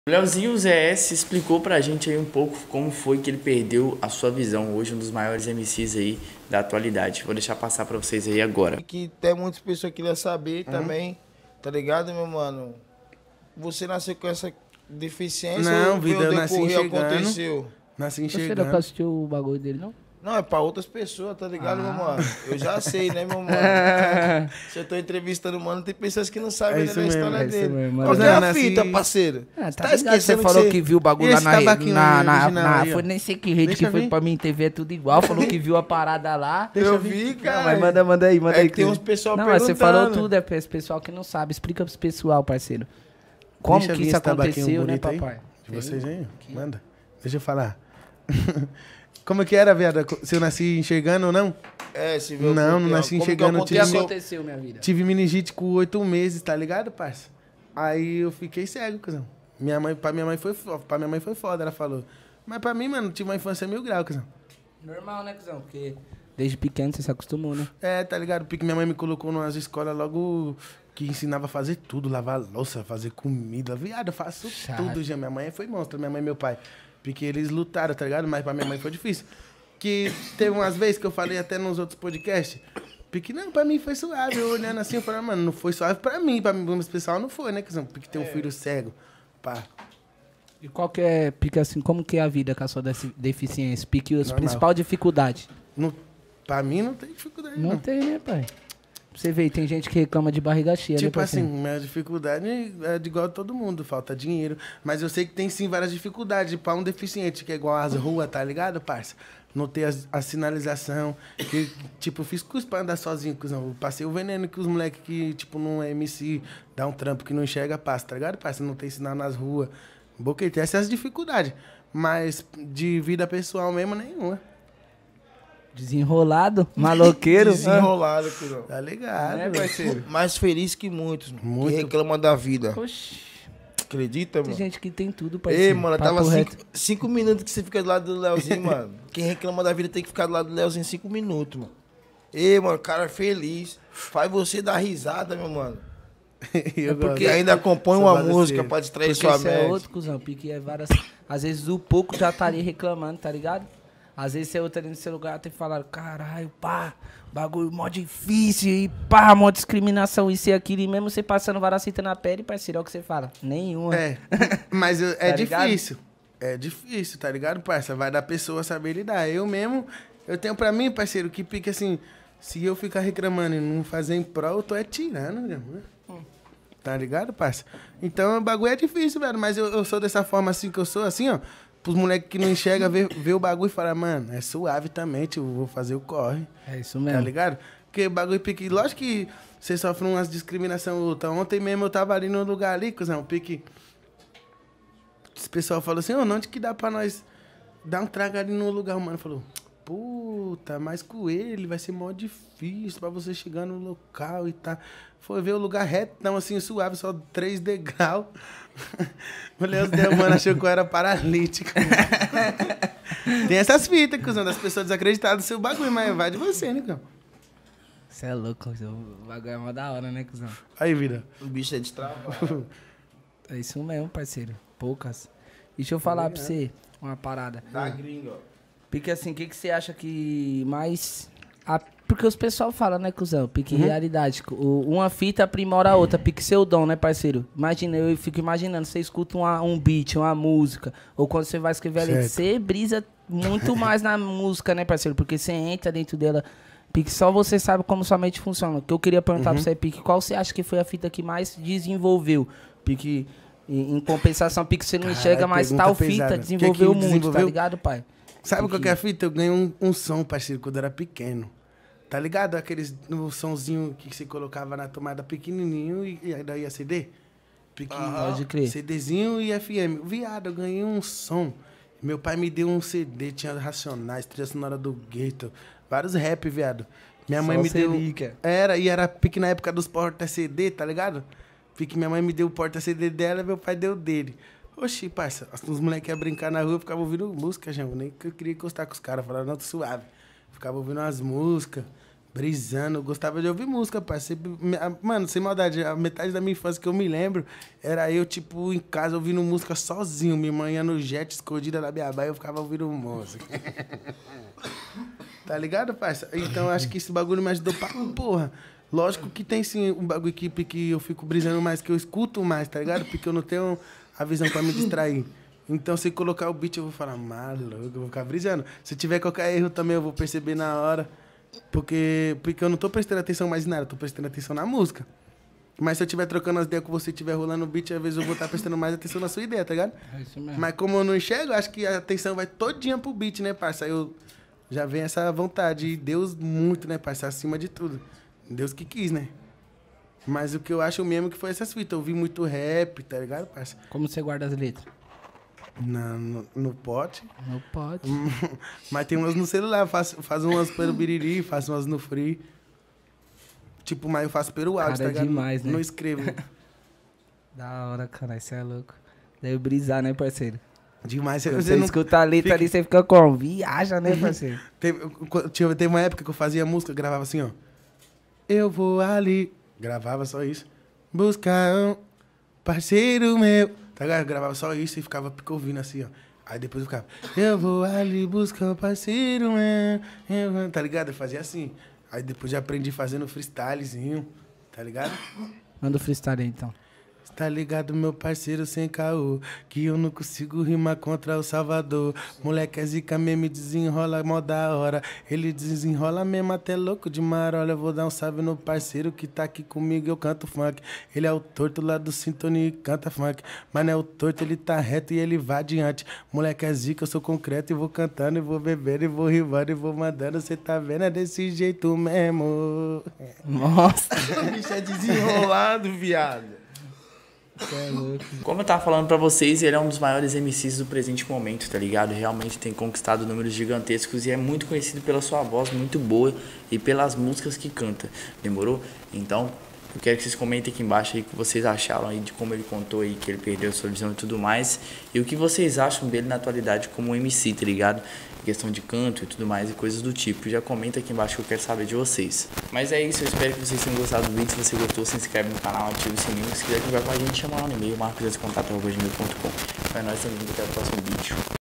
O Leozinho ZS explicou pra gente aí um pouco como foi que ele perdeu a sua visão. Hoje um dos maiores MCs aí da atualidade. Vou deixar passar pra vocês aí agora. Que tem muitas pessoas que queriam saber também, tá ligado, meu mano? Você nasceu com essa deficiência Não, ou vida, veio eu nasci decorrer, enxergando. aconteceu? Nasci Você enxergando. nunca assistiu o bagulho dele, não? Não, é pra outras pessoas, tá ligado, meu mano? Eu já sei, né, meu mano? Se eu tô entrevistando o mano, tem pessoas que não sabem É né, isso da mesmo, história é isso dele. mesmo, Qual que é mano. a Eu fita, nasci- parceiro? Ah, Tá esquecendo você falou você- que viu o bagulho Esse lá tabaquinho original aí, ó. foi nem sei que rede Deixa que foi vir. pra mim TV, é tudo igual. Falou que viu a parada lá. Eu vi, Não, cara. mas manda aí, manda É aí. que tem Cris. uns pessoal Não, mas perguntando. você falou tudo, é pra esse pessoal que não sabe. Explica pros pessoal, parceiro. Como Deixa que vir isso esse tabaquinho aconteceu, né, bonito aí, papai? de vocês aí? Manda. Deixa eu falar. Como que era, viado? Se eu nasci enxergando ou não? É, se viu. Não, não que- nasci como que enxergando, O que tive- aconteceu, minha vida? Tive meningite com 8 meses, tá ligado, parça? Aí eu fiquei cego, cuzão. Pra minha mãe foi foda, ela falou. Mas pra mim, mano, tive uma infância 1000 graus, cuzão. Normal, né, cuzão? Porque desde pequeno você se acostumou, né? É, tá ligado? Porque minha mãe me colocou numas escolas logo que ensinava a fazer tudo, lavar louça, fazer comida. Viado, eu faço Chato. tudo já. Minha mãe foi monstro, minha mãe e meu pai. Porque eles lutaram, tá ligado? Mas pra minha mãe foi difícil. Que teve umas vezes que eu falei até nos outros podcasts. Porque não, pra mim foi suave. Eu olhando assim, eu falei, mano, não foi suave pra mim. Pra mim, pro pessoal não foi, né? Porque tem um filho cego. Pá. E qual que é, pique assim, como que é a vida com a sua deficiência? Pique as Normal. principais dificuldades. Não, pra mim não tem dificuldade, Não não. tem, né, pai? Pra você ver, tem gente que reclama de barriga cheia, né, Tipo assim, parceiro? minha dificuldade é de igual a todo mundo, falta dinheiro. Mas eu sei que tem sim várias dificuldades pra um deficiente, que é igual às ruas, tá ligado, parça? Não ter a sinalização. Que, tipo, eu fiz curso pra andar sozinho, cuzão. Eu passei o veneno que os moleques que, tipo, não é MC, dá um trampo que não enxerga, passa, tá ligado, parça? Não tem sinal nas ruas. Boquete, essas são as dificuldades. Mas de vida pessoal mesmo, nenhuma. Desenrolado, maloqueiro. Desenrolado, cuzão. Tá ligado, Né, parceiro? Mais feliz que muitos, mano, Muito. que reclamam da vida. Oxi, Acredita, tem mano? gente que tem tudo, parceiro. Ei, mano, Papo tava reto. 5 minutos que você fica do lado do Leozinho, mano. Quem reclama da vida tem que ficar do lado do Leozinho 5 minutos, mano. Ei, mano, cara feliz. Faz você dar risada, meu mano. Eu Porque gosto. ainda compõe Sou uma bagaceiro. música pra distrair Porque sua isso é mente. outro, cuzão. Pique é várias... Às vezes o pouco já tá ali reclamando, tá ligado? Às vezes você é outro ali no seu lugar tem falado, caralho, pá, bagulho mó difícil, e pá, mó discriminação, isso e aquilo. E mesmo você passando várias citas na pele, parceiro, é o que você fala. Nenhuma. É, mas é Tá ligado? difícil. É difícil, tá ligado, parça? Vai da pessoa saber lidar. Eu mesmo, eu tenho pra mim, parceiro, que pique assim, se eu ficar reclamando e não fazer em prol, eu tô tirando, meu irmão. Tá ligado, parça? Então o bagulho é difícil, velho. Mas eu sou dessa forma assim que eu sou, assim, ó. Pros moleques que não enxergam, vê o bagulho e fala, mano, é suave também, tio, vou fazer o corre. É isso Tá mesmo. ligado? Porque bagulho pique. Lógico que você sofre umas discriminação ou outra. Ontem mesmo eu tava ali no lugar ali, cuzão, pique. Esse pessoal falou assim, ô, onde que dá pra nós dar um trago ali no lugar? O mano falou, puta, mas com ele vai ser mó difícil pra você chegar no local e tá. Foi ver o lugar retão, assim, suave, só 3 degraus. O Leozinho, mano, achou que eu era paralítico. Tem essas fitas, cuzão, das pessoas desacreditadas do seu bagulho, mas vai de você, né, cuzão? Você é louco, cuzão. O bagulho é mó da hora, né, cuzão? Aí, vida. O bicho é destravado. É isso mesmo, parceiro. Poucas. Deixa eu falar pra você uma parada. Da gringa, ó. Porque assim, o que você acha que mais... Porque os pessoal falam, né, cuzão? Pique realidade. Uma fita aprimora a outra. Pique seu dom, né, parceiro? Imagina, eu fico imaginando. Você escuta um beat, uma música. Ou quando você vai escrever ali, Certo. você brisa muito mais na música, né, parceiro? Porque você entra dentro dela. Pique, só você sabe como sua mente funciona. O que eu queria perguntar pra você, Pique, qual você acha que foi a fita que mais desenvolveu? Pique, em compensação, Pique, você não Caralho, enxerga, mas pergunta tal pesada. fita desenvolveu Que muito, tá desenvolveu? ligado, pai? Sabe qual que é a fita? Eu ganhei um som, parceiro, quando eu era pequeno. Tá ligado? Aqueles um sonzinho que você colocava na tomada pequenininho e daí ia CD? Pequenininho. Pode crer. CDzinho e FM. Viado, eu ganhei um som. Meu pai me deu um CD, tinha Racionais, trilha sonora do Gueto, vários rap, viado. Minha mãe Só me deu... relíquia. Era pique na época dos porta-CD, tá ligado? Pique minha mãe me deu o porta-CD dela e meu pai deu dele. Oxi, parça, os moleques iam brincar na rua, eu ficava ouvindo música, já, nem que eu queria encostar com os caras, falava, não, tô suave. Ficava ouvindo umas músicas, brisando, eu gostava de ouvir música, parceiro. Mano, sem maldade, a metade da minha infância que eu me lembro era eu, tipo, em casa ouvindo música sozinho. Minha mãe ia no jet, escondida na minha baia, eu ficava ouvindo música. Tá ligado, parceiro? Então acho que esse bagulho me ajudou pra porra. Lógico que tem sim um bagulho que eu fico brisando mais, que eu escuto mais, tá ligado? Porque eu não tenho a visão pra me distrair. Então, se colocar o beat, eu vou falar, maluco, eu vou ficar brisando. Se tiver qualquer erro também, eu vou perceber na hora. Porque eu não tô prestando atenção mais em nada, eu tô prestando atenção na música. Mas se eu estiver trocando as ideias com você, estiver rolando o beat, às vezes eu vou estar prestando mais atenção na sua ideia, tá ligado? É isso mesmo. Mas como eu não enxergo, acho que a atenção vai todinha pro beat, né, parça? Eu já venho essa vontade. E Deus muito, né, parça? Acima de tudo. Deus que quis, né? Mas o que eu acho mesmo que foi essas fitas. Eu ouvi muito rap, tá ligado, parça? Como você guarda as letras? No pote. Não pode. Mas tem umas no celular. Faço umas pelo biriri, faço umas no free. Tipo, mas eu faço pelo áudio, Cara, tá ligado? demais, né? Não escrevo. Da hora, cara, isso é louco. Deve brisar, né, parceiro? Demais. Quando você escuta a letra ali, você fica como? Viaja, né, parceiro? Teve uma época que eu fazia música, gravava assim, ó. Eu vou ali. Gravava só isso. Buscar um parceiro meu. Tá ligado? Eu gravava só isso e ficava ouvindo assim, ó. Aí depois eu ficava. Eu vou ali buscar um parceiro meu. Tá ligado? Eu fazia assim. Aí depois já aprendi fazendo freestylezinho. Tá ligado? Manda o freestyle aí, então. Tá ligado, meu parceiro, sem caô, que eu não consigo rimar contra o Salvador. Moleque é zica mesmo, desenrola mó da hora. Ele desenrola mesmo até louco de marola. Eu vou dar um salve no parceiro que tá aqui comigo, eu canto funk. Ele é o torto lá do Sintonia e canta funk. Mas não é o torto, ele tá reto e ele vai adiante. Moleque é zica, eu sou concreto e vou cantando, e vou bebendo, e vou rimando, e vou mandando. Cê tá vendo, é desse jeito mesmo. Nossa. O bicho é desenrolado, viado. É louco. Como eu tava falando pra vocês, ele é um dos maiores MCs do presente momento, tá ligado? Realmente tem conquistado números gigantescos e é muito conhecido pela sua voz muito boa e pelas músicas que canta. Demorou? Então, eu quero que vocês comentem aqui embaixo aí o que vocês acharam aí de como ele contou aí que ele perdeu a sua visão e tudo mais. E o que vocês acham dele na atualidade como MC, tá ligado? Questão de canto e tudo mais e coisas do tipo. Já comenta aqui embaixo que eu quero saber de vocês. Mas é isso, eu espero que vocês tenham gostado do vídeo. Se você gostou, se inscreve no canal, ativa o sininho. Se quiser conversar com a gente, chama lá no e-mail, marcoscontato@gmail.com. É nóis, tamo junto, até o próximo vídeo.